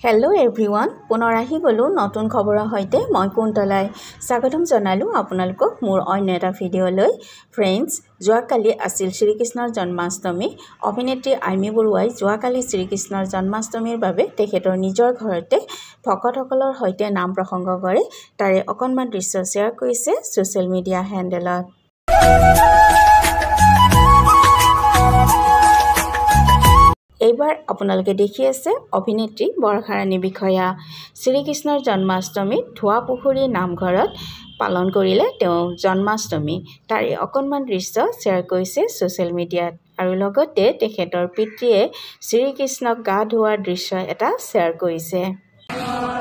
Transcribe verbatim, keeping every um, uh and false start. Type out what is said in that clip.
Hello' everyone, পুনৰ আহি গ'লোঁ নতুন খবৰৰ সৈতে। মই কুন্তলাই স্বাগতম জনালোঁ আপোনালোকক মোৰ অন্য এটা ভিডিঅ'লৈ। ফ্ৰেণ্ডছ, যোৱাকালি আছিল শ্ৰীকৃষ্ণৰ জন্মাষ্টমী। অভিনেত্ৰী আইমী বৰুৱাই যোৱাকালি শ্ৰীকৃষ্ণৰ জন্মাষ্টমীৰ বাবে তেখেতৰ নিজৰ ঘৰতে ভকতসকলৰ সৈতে নাম প্ৰসংগ কৰে। তাৰে অকণমান দৃশ্য শ্বেয়াৰ কৰিছে ছ'চিয়েল মিডিয়া হেণ্ডেলত। এইবাৰ আপোনালোকে দেখি আছে অভিনেত্ৰী বৰষাৰাণী বিষয়া। শ্ৰীকৃষ্ণৰ জন্মাষ্টমীত ধোৱাপুখুৰী নামঘৰত পালন কৰিলে তেওঁ জন্মাষ্টমী। তাৰে অকণমান দৃশ্য শ্বেয়াৰ কৰিছে ছ'চিয়েল মিডিয়াত আৰু লগতে তেখেতৰ পিতৃয়ে শ্ৰীকৃষ্ণক গা ধোৱাৰ দৃশ্য এটা শ্বেয়াৰ কৰিছে।